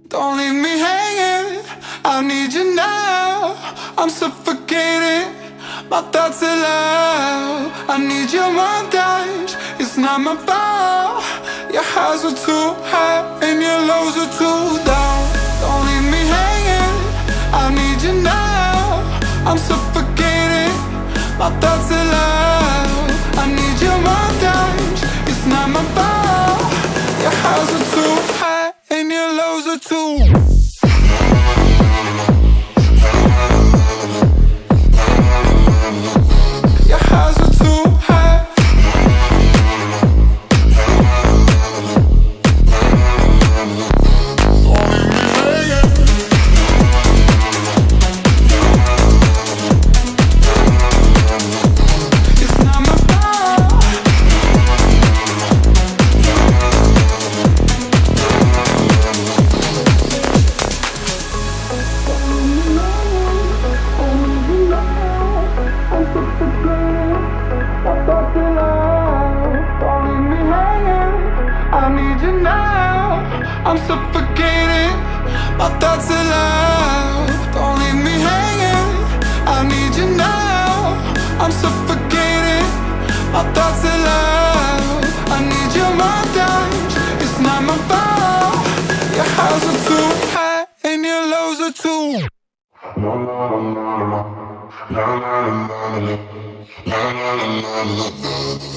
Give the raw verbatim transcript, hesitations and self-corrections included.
Don't leave me hanging, I need you now. I'm suffocating, my thoughts are loud. I need your montage, it's not my fault. Your highs are too high and your lows are too down. Don't leave me hanging, I need you now. I'm suffocating, my thoughts are loud. I need your montage, it's not my fault. Your highs are too high and your lows are too. Your highs are too high. Don't leave me hanging. It's not my fault. I need you now. I'm suffocating, my thoughts are loud. Don't leave me hanging. I need you now. I'm suffocating, my thoughts are loud. I need your montage, it's not my fault. Your highs are too high and your lows are too. La la la la la la la la la la la la la la la.